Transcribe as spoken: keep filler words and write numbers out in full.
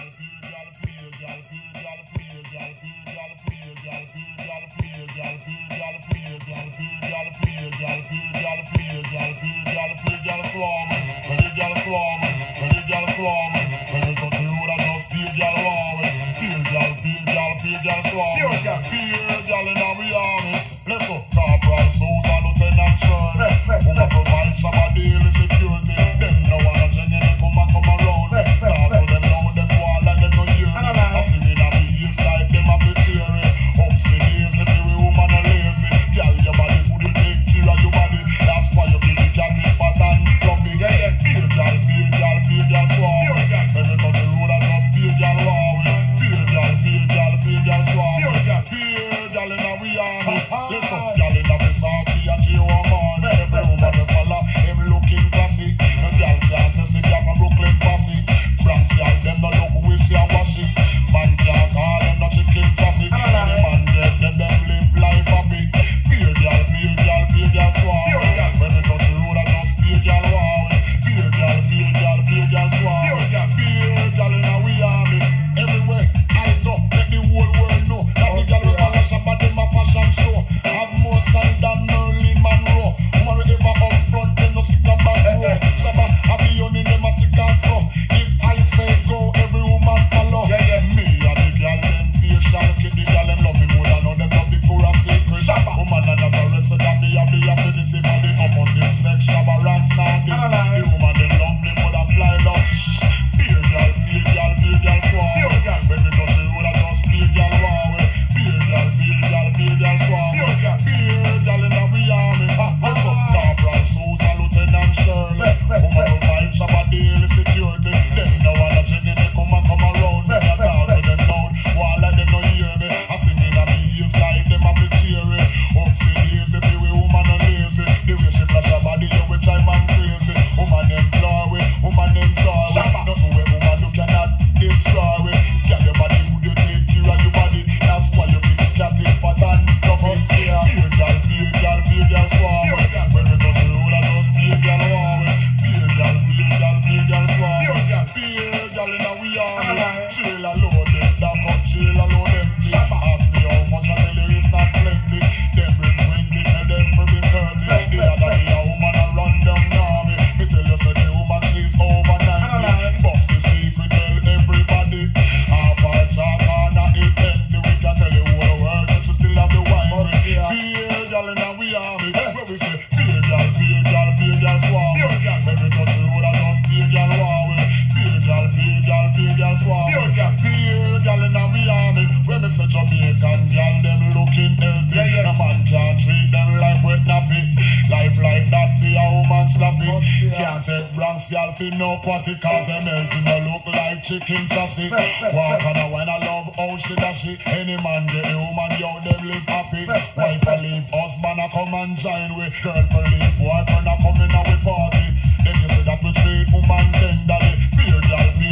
No party cause they melting, they look like chicken chassis. Walk on a wine, I love how she dashy. Any man get the woman, yo, them live happy. Wife a leave, husband a come and join with. Girl for leave, boyfriend a come in and we party. Then you say that we treat woman tenderly. Beer girl,